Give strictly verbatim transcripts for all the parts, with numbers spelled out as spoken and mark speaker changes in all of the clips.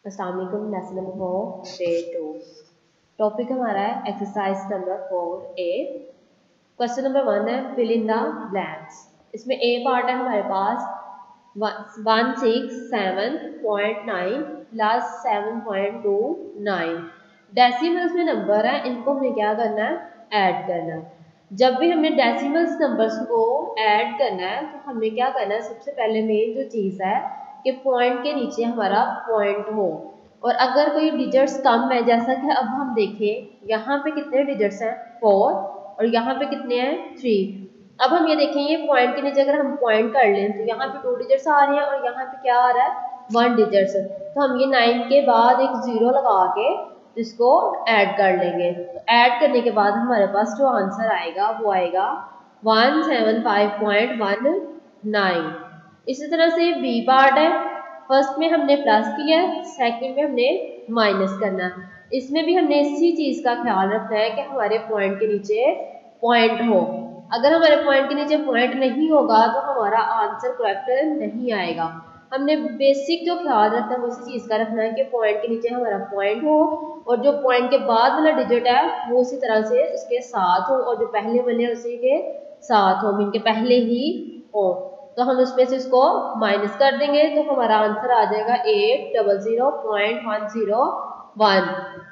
Speaker 1: अस्सलाम वालेकुम। Lesson number four day two. Topic हमारा है exercise number four A. Question number one है फिल इन द ब्लैंक्स। इसमें ए पार्ट है हमारे पास one six seven point nine plus seven point two nine. Decimals में नंबर है, इनको हमें क्या करना है, ऐड करना है। जब भी हमने डेसिमल्स नंबर्स को ऐड करना है तो हमने क्या करना है, सबसे पहले मेन जो चीज़ है कि पॉइंट के नीचे हमारा पॉइंट हो। और अगर कोई डिजिट्स कम है, जैसा कि अब हम देखें यहाँ पे कितने डिजिट्स हैं, फोर, और यहाँ पे कितने हैं, थ्री। अब हम ये देखें, ये पॉइंट के नीचे अगर हम पॉइंट कर लें तो यहाँ पे टू डिजिट्स आ रहे हैं और यहाँ पे क्या आ रहा है, वन डिजिट्स। तो हम ये नाइन के बाद एक जीरो लगा के इसको ऐड कर लेंगे। तो ऐड करने के बाद हमारे पास जो आंसर आएगा वो आएगा one seven five point one nine. इसी तरह से बी पार्ट है। फर्स्ट में हमने प्लस किया है, सेकंड में हमने माइनस करना है। इसमें भी हमने इसी चीज़ का ख्याल रखना है कि हमारे पॉइंट के नीचे पॉइंट हो। अगर हमारे पॉइंट के नीचे पॉइंट नहीं होगा तो हमारा आंसर करेक्ट नहीं आएगा। हमने बेसिक जो ख्याल रखना है उसी चीज़ का रखना है कि पॉइंट के नीचे हमारा पॉइंट हो और जो पॉइंट के बाद वाला डिजिट है वो उसी तरह से उसके साथ हो और जो पहले वाले उसी के साथ हो, मीन के पहले ही हो। तो हम उसमें से इसको माइनस कर देंगे तो हमारा आंसर आ जाएगा eight double zero point one zero one.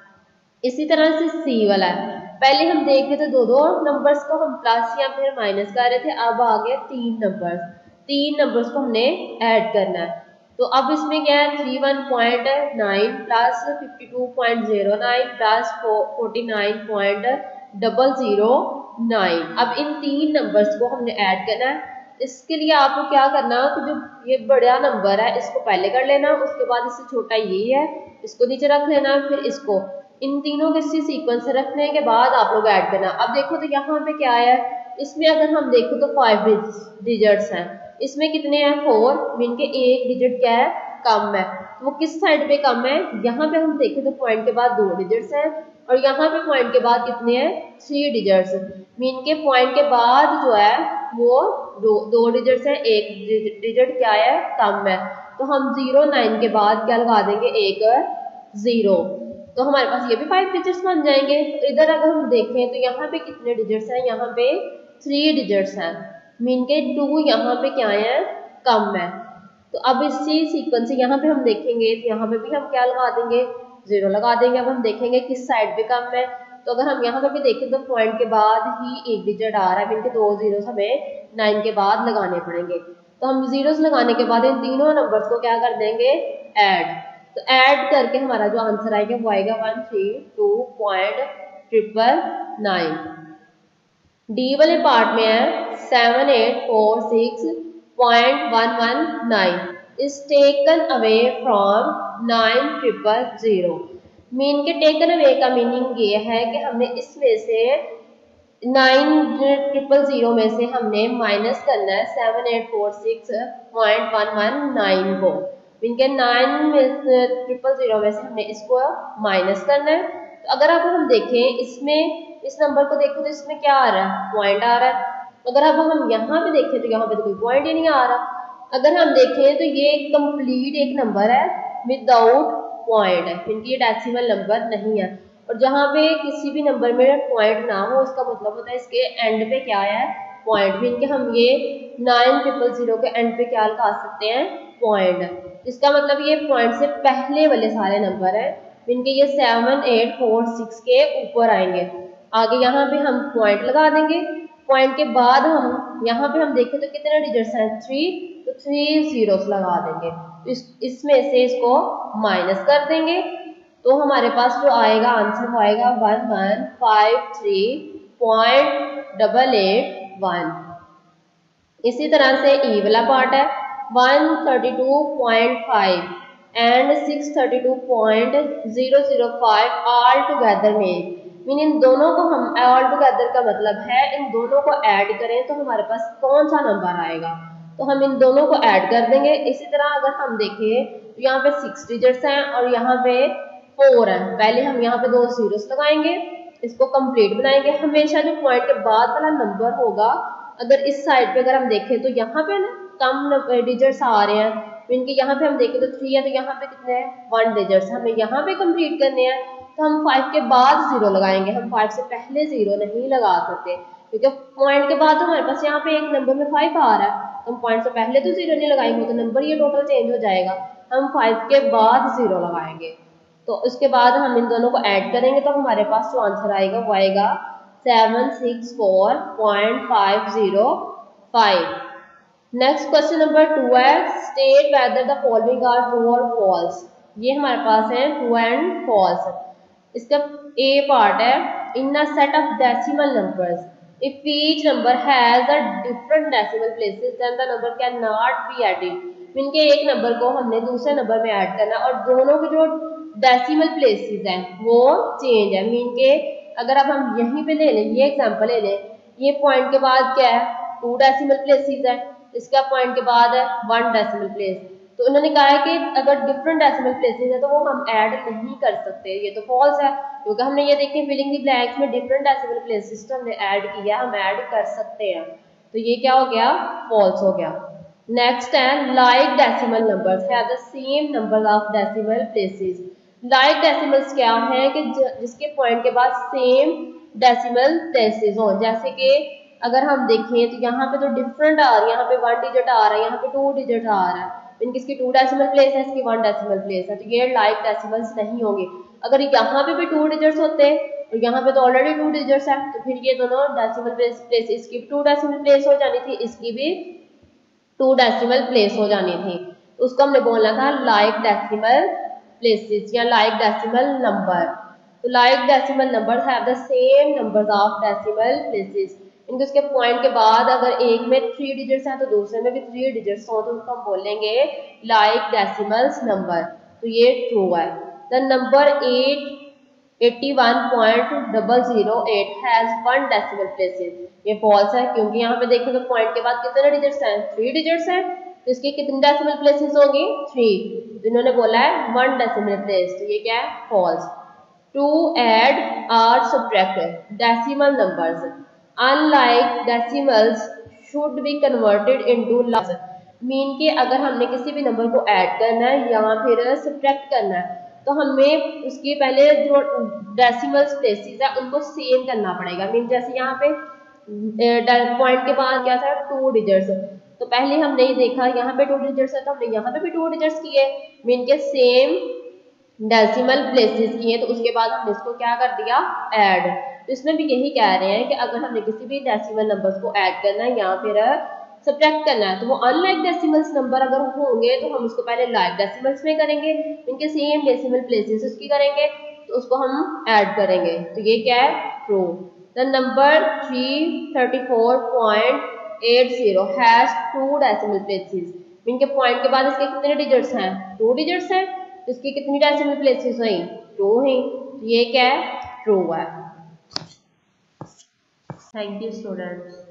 Speaker 1: इसी तरह से सी वाला है। पहले हम देख रहे थे दो दो नंबर्स को हम प्लस या फिर माइनस कर रहे थे, अब आ गया तीन नंबर्स। तीन नंबर्स को हमने ऐड करना है। तो अब इसमें क्या है, three one point nine plus fifty two point zero nine plus forty nine point double zero nine. अब इन तीन नंबर्स को हमने ऐड करना है। इसके लिए आपको क्या करना कि जो ये बड़ा नंबर है इसको पहले कर लेना, उसके बाद इससे छोटा ये है इसको नीचे रख लेना, फिर इसको, इन तीनों के सीक्वेंस रखने के बाद आप लोग ऐड करना। अब देखो तो यहाँ पे क्या है, इसमें अगर हम देखो तो फाइव डिजिट्स हैं, इसमें कितने हैं, फोर, मीन के एक डिजिट क्या है, कम है। तो वो किस साइड पे कम है, यहाँ पे हम देखें तो पॉइंट के बाद दो डिजिट्स हैं और यहाँ पे पॉइंट के बाद कितने हैं, थ्री डिजिट्स। मीन के पॉइंट के बाद जो है वो दो दो डिजिट्स है, एक डिजिट क्या है, कम है। तो हम जीरो नाइन के बाद क्या लगा देंगे, एक जीरो। तो हमारे पास ये भी फाइव डिजिट्स बन जाएंगे। इधर अगर हम देखें तो यहाँ पे कितने डिजिट्स हैं, यहाँ पे थ्री डिजिट्स हैं, मीन के टू यहाँ पे क्या है, कम है। तो अब इसी सीक्वेंस से यहाँ पे हम देखेंगे तो यहाँ पे भी हम क्या लगा देंगे, जीरो लगा देंगे। अब हम देखेंगे किस साइड पे कम है। तो अगर हम यहाँ पे भी देखें तो पॉइंट के बाद ही एक डिजिट आ रहा है, मीन के दो जीरोस हमें नाइन के बाद लगाने पड़ेंगे। तो हम जीरोस लगाने के बाद इन तीनों नंबर्स को क्या कर देंगे, ऐड। तो ऐड करके हमारा जो आंसर आएगा वो आएगा one three two point triple nine. D वाले पार्ट में है seven eight four six point one one nine is taken away from nine triple zero. Mean के टेकन अवे का मीनिंग ये है कि हमने इसमें से नाइन ट्रिपल जीरो में से हमने माइनस करना है seven eight four six point one one nine को। इनके नाइन में ट्रिपल जीरो में से हमने इसको माइनस करना है। तो अगर अब हम देखें इसमें, इस नंबर को देखो तो इसमें क्या आ रहा है, पॉइंट आ रहा है। अगर अब हम यहाँ पे देखें तो यहाँ पे तो कोई पॉइंट ही नहीं आ रहा। अगर हम देखें तो ये कंप्लीट एक नंबर है विदाउट पॉइंट है, क्योंकि ये डेसिमल नंबर नहीं है। और जहाँ पे किसी भी नंबर में पॉइंट ना हो उसका मतलब होता है इसके एंड पे क्या है, पॉइंट। मीन के हम ये नाइन ट्रिपल जीरो के एंड पे क्या लगा सकते हैं, पॉइंट। इसका मतलब ये पॉइंट से पहले वाले सारे नंबर हैं, मीन के ये सेवन एट फोर सिक्स के ऊपर आएंगे। आगे यहाँ पे हम पॉइंट लगा देंगे। पॉइंट के बाद हम यहाँ पे हम देखें तो कितने डिजिट्स हैं, थ्री, तो थ्री जीरोस लगा देंगे। इस इसमें से इसको माइनस कर देंगे तो हमारे पास जो आएगा आंसर वो आएगा one one five three point double eight one. इसी तरह से ई वाला पार्ट है one thirty two point five and six thirty two point zero zero five all together में। मीन इन दोनों को हम, ऑल टुगेदर का मतलब है इन दोनों को ऐड करें तो हमारे पास कौन सा नंबर आएगा। तो हम इन दोनों को ऐड कर देंगे। इसी तरह अगर हम देखें तो यहाँ पे सिक्स डिजिट्स हैं और यहाँ पे फोर है। पहले हम यहाँ पे दो जीरोस लगाएंगे, इसको कंप्लीट बनाएंगे। हमेशा जो पॉइंट के बाद वाला नंबर होगा, अगर इस साइड पे अगर हम देखें तो यहाँ पे ना कम डिजिट्स आ रहे हैं, मीन कि यहाँ पे हम देखें तो थ्री है तो यहाँ पे कितने हैं वन डिजिट्स, हमें यहाँ पे कंप्लीट करने हैं तो हम फाइव के बाद जीरो लगाएंगे, हम फाइव से पहले जीरो नहीं लगा सकते क्योंकि पॉइंट के बाद हमारे पास यहाँ पे एक नंबर में फाइव आ रहा है, हम पॉइंट से पहले तो जीरो नहीं लगाएंगे तो नंबर ये टोटल चेंज हो जाएगा, हम फाइव के बाद जीरो लगाएंगे। तो उसके बाद हम इन दोनों को ऐड करेंगे तो हमारे पास जो आंसर आएगा वो आएगा seven six four point five zero five. Next question number two है state whether the following are true और फॉल्स। ये हमारे पास है ट्रू एंड फॉल्स। इसका ए पार्ट है in a set of decimal numbers if each number has a different decimal places then the number cannot be added। Mean के एक number को हमने दूसरे नंबर में ऐड करना और दोनों के जो डेसिमल प्लेसेस हैं वो चेंज है। मीन के अगर अब हम यहीं पे ले लें, ये एग्जांपल ले लें, ये पॉइंट के बाद क्या है टू डेसिमल प्लेसेस है, इसका पॉइंट के बाद है वन डेसिमल प्लेस, तो उन्होंने कहा है कि अगर डिफरेंट डेसिमल प्लेसेस है तो वो हम ऐड नहीं कर सकते, ये तो फॉल्स है क्योंकि हमने ये देखे फिलिंग द ब्लैंक्स में डिफरेंट डेसिमल प्लेसेस तो हमने ऐड किया, हम ऐड कर सकते हैं, तो ये क्या हो गया फॉल्स हो गया। नेक्स्ट है like decimal numbers have the same number of decimal places. Like decimals क्या है कि जिसके पॉइंट के बाद सेम डेसिमल प्लेसेस हो, जैसे कि अगर हम देखें तो यहाँ पे तो डिफरेंट आ रही है, यहाँ पे वन डिजिट आ रहा है, यहाँ पे टू डिजिट आ रहा है, इनकी इसकी टू डेसिमल प्लेस है, इसकी वन डेसिमल प्लेस है, तो ये लाइक डेसिमल्स नहीं होंगे। अगर यहाँ पे भी टू डिजिट्स होते और यहाँ पे तो ऑलरेडी टू डिजिट्स है तो फिर ये दोनों डेसिमल प्लेस प्लेस इसकी भी टू डेसिमल प्लेस हो जानी थी, इसकी भी टू डेसिमल प्लेस हो जानी थी, तो उसको हमने बोलना था लाइक डेसिमल प्लेसेस या लाइक डेसिमल नंबर। तो like decimal numbers have the same numbers of decimal places, इनके उसके पॉइंट के बाद अगर एक में थ्री डिजिट्स हैं तो दूसरे में भी थ्री डिजिट्स हो तो उसको हम बोलेंगे लाइक डेसिमल्स नंबर, तो ये ट्रू है। The number eight eighty one point double zero eight has one decimal places, ये फॉल्स है क्योंकि यहाँ पे देखें तो पॉइंट के बाद कितने डिजिट्स हैं थ्री डिजिट्स हैं, तो इसकी कितनी डेसिमल प्लेसेस होंगी थ्री, तो इन्होंने बोला है वन डेसिमल प्लेस, तो ये क्या है फॉल्स। टू ऐड और subtract decimal numbers unlike decimals should be converted into large. Mean के अगर हमने किसी भी नंबर को ऐड करना है या फिर सब्ट्रैक्ट करना है तो हमें उसके पहले जो डेसिमल्स प्लेसेस है उनको सेम करना पड़ेगा। मीन जैसे यहाँ पे पॉइंट के बाद क्या था टू डिजिट्स, तो पहले हमने ये देखा यहाँ पे टू डिजिट्स है तो हमने यहाँ पे भी टू डिजिट्स किए, मीन के सेम डेसिमल प्लेसेस किए, तो उसके बाद हमने इसको क्या कर दिया ऐड। तो इसमें भी यही कह रहे हैं कि अगर हमने किसी भी डेसिमल नंबर्स को ऐड करना है या फिर सब्ट्रैक्ट करना है तो वो अनलाइक डेसिमल्स नंबर अगर होंगे तो हम उसको पहले लाइक डेसिमल्स में करेंगे, इनके सेम डेसिमल प्लेसेस उसकी करेंगे तो उसको हम ऐड करेंगे, तो ये क्या है true. The number three thirty four point eight zero has two decimal places, इनके पॉइंट के बाद इसके कितने डिजिट्स हैं टू डिजिट्स हैं, तो इसकी कितनी डेसिमल प्लेसेस हुई टू हुई, तो ये क्या है ट्रू है। Thank you students.